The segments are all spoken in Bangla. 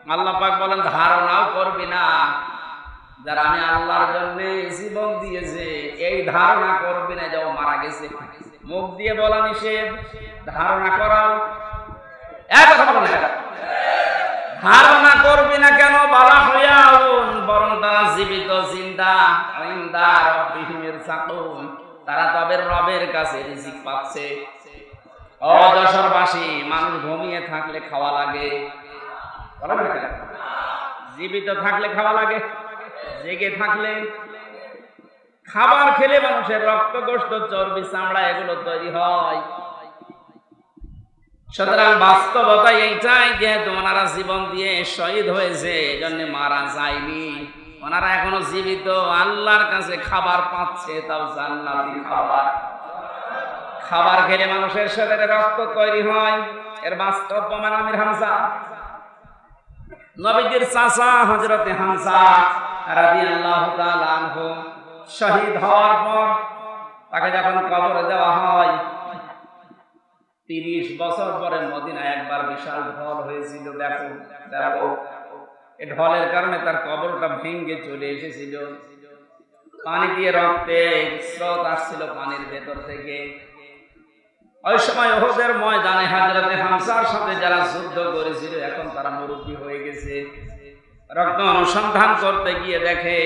আল্লাহ পাক বলেন ধারণাও করবি না, যারা আমি আল্লাহর জন্য জীবন দিয়েছে এই ধারণা করবি না যে ও মারা গেছে। মুখ দিয়ে বলা নিষেধ, ধারণা করা ধারণা করবি না কেন? বালা হইয়াউন, বরং তারা জীবিত জিন্দা, ইনদা রাব্বিহিম ইরসাকুন, তারা তাদের রবের কাছে রিজিক পাচ্ছে। ও যশোরবাসী, মানুষ ঘুমিয়ে থাকলে খাওয়া লাগে, জীবিত থাকলে খাওয়া লাগে, জেগে থাকলে খাবার খেলে মানুষের রক্ত, গোশত, চর্বি, চামড়া এগুলো তৈরি হয়। সুতরাং বাস্তবতা এইটাই, যেহেতু ওনারা জীবন দিয়ে শহীদ হয়েছে এজন্য মারা যায়নি, ওনারা এখনো জীবিত, আল্লাহর কাছে খাবার পাচ্ছে, তাও জান্নাতি খাবার। খাবার খেলে মানুষের শরীরে রক্ত তৈরি হয়, এর বাস্তব প্রমাণ আমির হামজা, নবীজির চাচা হযরতে হামজা রাদিয়াল্লাহু তাআলা আনহু শহীদ হওয়ার পর তাকে যখন কবরে দেওয়া হয়, 30 বছর পরে মদিনায় একবার বিশাল ঢল হয়েছিল। দেখো এই ঢলের কারণে তার কবরটা ভেঙে চলে এসেছিল, পানি দিয়ে রক্তে স্রোত আসছিল পানির ভেতর থেকে। ওই সময় উহুদের ময়দানে হযরতে হামজার সাথে যারা যুদ্ধ করেছিল এখন তারা মুরব্বী হয়ে গেছে। রক্ত অনুসন্ধান করতে গিয়ে দেখে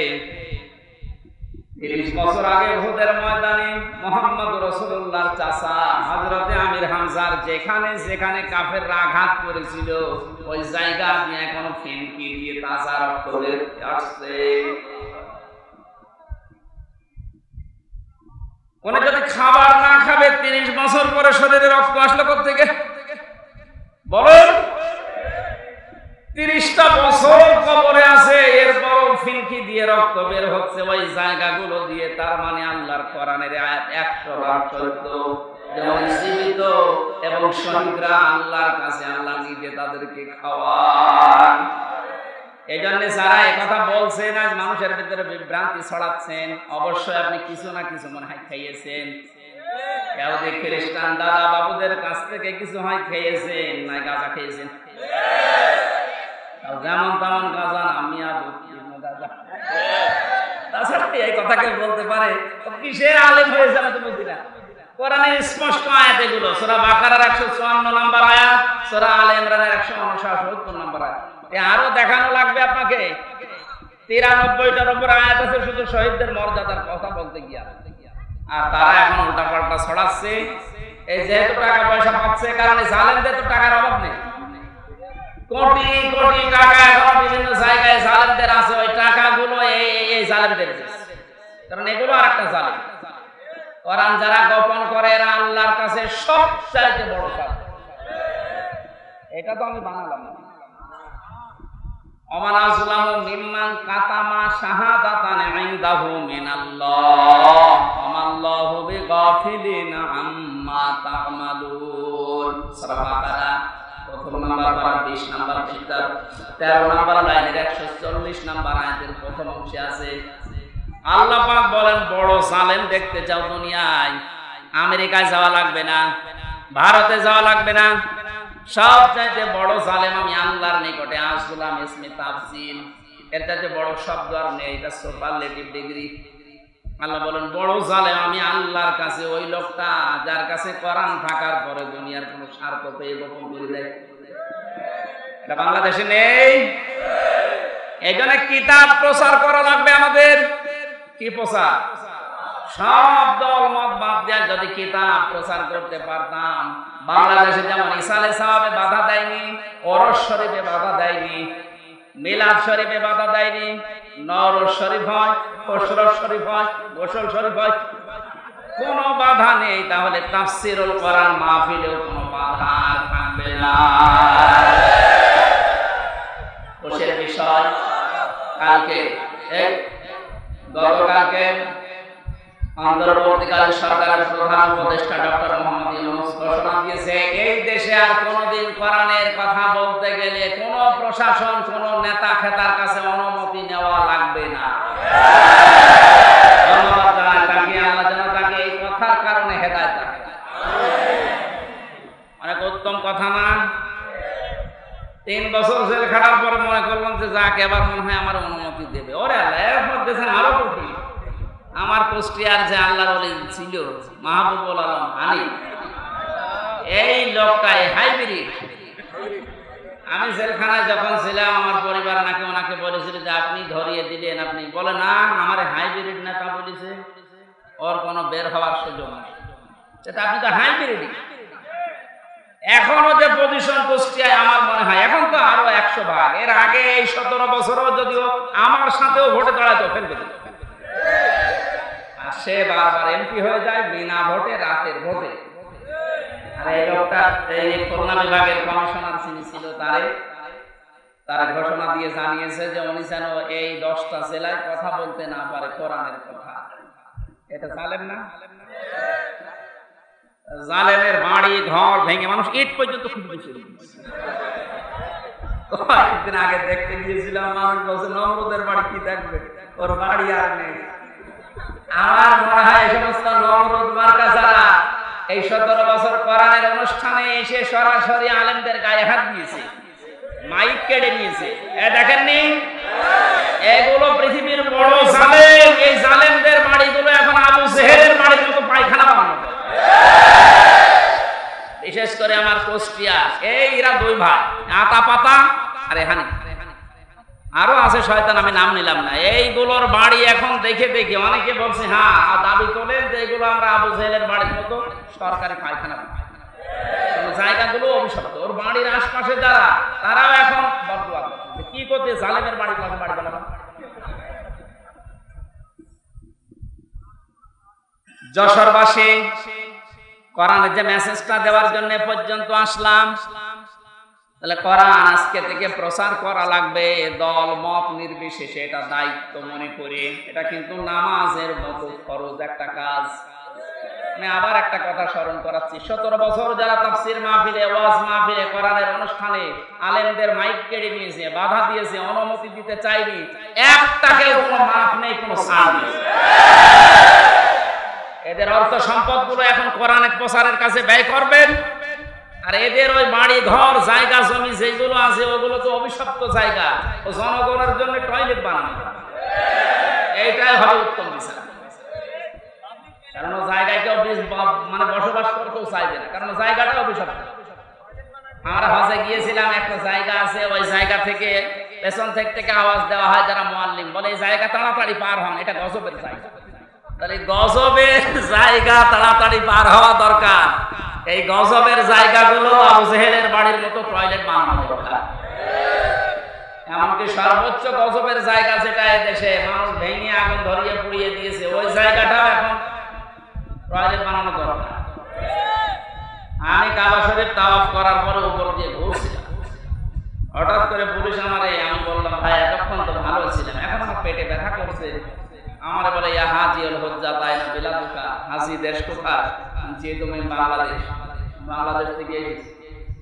30 বছর আগে উহুদের ময়দানে মুহাম্মদ রাসূলুল্লাহর চাচা হযরতে আমির হামজার যেখানে যেখানে কাফেররা আঘাত করেছিল ওই জায়গা দিয়ে এখনো ফেনকি দিয়ে তাজা রক্ত বের আসছে। কোন যদি খাবার না খাবে 30 বছর পরে শরীরে রক্ত আসলো কোত্থেকে বলেন? 30টা বছর কবরে আছে, এরপর ফিনকি দিয়ে রক্ত বের হচ্ছে ওই জায়গাগুলো দিয়ে। তার মানে আল্লাহর কোরআনের আয়াত 100 বার সত্য, যেমন জীবিত এবং শহীদরা আল্লাহর কাছে আল্লাহ নিজে তাদেরকে খাওয়ান। এই জন্য যারা একথা বলছেন, আজ মানুষের ভিতরে বিভ্রান্তি ছড়াচ্ছেন, অবশ্যই আপনি কিছু না কিছু মনে হয় খাইয়েছেন। কেউ যে খ্রিস্টান দাদা বাবুদের কাছ থেকে কিছু হয় খেয়েছেন, না গাঁজা খেয়েছেন, যেমন তেমন গাঁজা না, মিয়া গাঁজা। তাছাড়া এই কথা কেউ বলতে পারে কিসের আলেম হয়ে যাবে তো বুঝি না। কোরআনের স্পষ্ট আয়াত এগুলো, সূরা বাকারার 154 নম্বর আয়াত, সূরা আলে ইমরানের 169 নম্বর আয়াত। আরো দেখানো লাগবে আপনাকে, 93টার উপর আয়াত আছে শুধু শহীদদের মর্যাদার কথা বলতে গিয়া, আর তারা এখন উল্টাপাল্টা ছড়াচ্ছে। এই যেহেতু টাকা পয়সা পাচ্ছে, কারণ জালেমদের তো টাকার অভাব নেই, কোটি কোটি টাকা এখন বিভিন্ন জায়গায় জালেমদের আছে, ওই টাকাগুলো এই জালেমদের, কারণ এগুলো আর একটা জালেম। কোরআন যারা গোপন করে এরা আল্লাহর কাছে সবচাইতে বড় জালেম। এটা তো আমি বানালাম না। ওমান আযলামু মিম্মান কাতামা শাহাদাতান ইনদাহু মিনাল্লাহ ওয়ামাল্লাহু বিগাফিলিন আম্মা তা'মালুন। সূরা বাকারা প্রথম নাম্বার পারা 20 নাম্বার পৃষ্ঠা 13 নাম্বার লাইনের 140 নাম্বার আয়াতের প্রথম অংশে আছে। আল্লাহ পাক বলেন, বড় জালেম দেখতে চাও দুনিয়ায়, আমেরিকায় যাওয়া লাগবে না, ভারতে যাওয়া লাগবে না, সবচাইতে বড় জালেম আমি আল্লাহর নিকটে। আসলাম ইসমে তাফসীল, এর চাইতে বড় শব্দ আর নেই, এটা সুপারলেটিভ ডিগ্রি। আল্লাহ বলেন বড় জালেম আমি আল্লাহর কাছে ওই লোকটা যার কাছে কোরআন থাকার পরে দুনিয়ার কোনো স্বার্থ পেয়ে গোপন করে দেয়। এটা বাংলাদেশে নেই। এই জন্য কিতাব প্রচার করা লাগবে আমাদের। কি প্রচার? সব দল মত বাদ দিয়ে যদি কিতাব প্রচার করতে পারতাম, বাংলাদেশে যেমন ইসালে সাহাবে বাধা দেয়নি, ওরস শরীফে বাধা দেয়নি, মিলাদ শরীফে বাধা দেয়নি, নওরোজ শরীফ হয়, খসরত শরীফ হয়, গোসল শরীফ হয়, কোনো বাধা নেই, তাহলে তাফসীরুল কোরআন মাহফিলেও কোনো বাধা থাকবে না। খুশির বিষয়, কালকে গতকালকে অন্তর্বর্তীকালীন সরকারের প্রধান উপদেষ্টা ডক্টর মোহাম্মদ ইউনূস ঘোষণা দিয়েছে, এই দেশে আর কোনোদিন কোরআনের কথা বলতে গেলে কোনো প্রশাসন, কোনো নেতা খেতার কাছে অনুমতি নেওয়া লাগবে না। ধন্যবাদ জানাই তাকে, আল্লাহ যেন তাকে এই কথার কারণে হেদায়েত দেয়। অনেক উত্তম কথা না? 3 বছর জেল খাটার পর মনে যাক এবার মনে হয় আমার অনুমতি দেবে। ওরে আল্লাহ, এরপর দেখেন আরো কঠিন। আমার কুষ্টিয়ার যে আল্লাহর ওলি ছিল মাহবুবুল আলম হানি, এই লোকটাই হাইব্রিড। আমি জেলখানায় যখন ছিলাম আমার পরিবার নাকি ওনাকে বলেছিল যে আপনি ধরিয়ে দিলেন, আপনি বলে না আমার হাইব্রিড নেতা বলেছে, ওর কোনো বের হওয়ার সুযোগ নেই। সেটা আপনি তো হাইব্রিড। এখনো যে পজিশন কুষ্টিয়ায় আমার মনে হয় এখন তো আরো 100 ভাগ। এর আগে এই 17 বছরও যদিও আমার সাথেও ভোটে দাঁড়াতো ফেলবে, আর সে বারবার এমপি হয়ে যায় বিনা ভোটে, রাতের ভোটে। আর এই লোকটা এই খুলনা বিভাগের কমিশনার যিনি ছিল তারা ঘোষণা দিয়ে জানিয়েছে যে উনি যেন এই 10টা জেলায় কথা বলতে না পারে কোরআনের কথা। এটা জালেম না? জালেমের বাড়ি ঘর ভেঙে মানুষ ইট পর্যন্ত খুঁজে দিয়েছিল। কয়েকদিন আগে দেখতে গিয়েছিলাম, মানুষ বলছে নমরুদের বাড়ি কি দেখবে, ওর বাড়ি আর নেই। আমার মনে হয় এই সমস্ত নমরুদ মার্কা যারা এই 17 বছর কোরআনের অনুষ্ঠানে এসে সরাসরি আলেমদের গায়ে হাত দিয়েছে, মাইক কেড়ে নিয়েছে, দেখেননি? এগুলো পৃথিবীর বড় জালেম। এই জালেমদের বাড়িগুলো এখন আবু জেহেলের বাড়ির মতো পায়খানা বানানো। বিশেষ করে আমার কুষ্টিয়া এরা 2 ভাই, আতা পাতা আর হানি, আরো আছে শয়তান, আমি নাম নিলাম না। এইগুলোর বাড়ি এখন দেখে দেখে অনেকে বলছে হ্যাঁ দাবি তোলেন যে এগুলো আমরা আবু জেহেলের বাড়ির মতো সরকারি পায়খানা। জায়গাগুলো অভিশপ্ত। ওর বাড়ির আশপাশে যারা, তারাও এখন বদদুয়া করছে কি করতে জালেমের বাড়ি বাড়ি বানাবো। যশোরবাসী কোরআনের যে মেসেজটা দেওয়ার জন্য পর্যন্ত আসলাম, তাহলে কোরআন আজকে থেকে প্রচার করা লাগবে দল মত নির্বিশেষে। এটা দায়িত্ব মনে করে, এটা কিন্তু নামাজের মতো ফরজ একটা কাজ। আমি আবার একটা কথা স্মরণ করাচ্ছি, 17 বছর যারা তাফসীর মাহফিলে, ওয়াজ মাহফিলে, কোরআনের অনুষ্ঠানে আলেমদের মাইক কেড়ে নিয়েছে, বাধা দিয়েছে, অনুমতি দিতে চাইনি, একটাকেও কোনো মাফ নেই, কোনো ছাড় নেই। এদের অর্থ সম্পদ গুলো এখন কোরআনের প্রচারের কাছে ব্যয় করবেন। আর এদের ওই বাড়ি ঘর জায়গা জমি যেগুলো আছে ওগুলো তো অভিশপ্ত জায়গা, ও জনগণের জন্য টয়লেট বানানো, এইটাই হবে উত্তম বিচার। কারণ ও জায়গায় কেউ মানে বসবাস করতেও চাইবে না, কারণ জায়গাটা অভিশপ্ত। আমরা হজে গিয়েছিলাম, একটা জায়গা আছে, ওই জায়গা থেকে পেছন থেকে আওয়াজ দেওয়া হয় যারা মুআল্লিম, বলে এই জায়গা তাড়াতাড়ি পার হন, এটা গজবের জায়গা। তাহলে গজবের জায়গা তাড়াতাড়ি পার হওয়া দরকার। এই গজবের জায়গাগুলো আবু জেহেলের বাড়ির মতো টয়লেট বানানো দরকার। এমনকি সর্বোচ্চ গজবের জায়গা যেটা দেশে মানুষ ভেঙে আগুন ধরিয়ে পুড়িয়ে দিয়েছে, ওই জায়গাটাও এখন টয়লেট বানানো দরকার। আমি কাবা শরীফ তাওয়াফ করার পরে উপর দিয়ে ঘুরছিলাম, হঠাৎ করে পুলিশ আমারে, আমি বললাম ভাই এতক্ষণ তো ভালো ছিলেন, এখন আমার পেটে ব্যথা করছে। আমার বলে ইয়া হাজিউল হুজ্জাত আইনা বিলাদুকা, হাজি দেশ কোথায়? যে তুমি বাংলাদেশ থেকে এসেছি।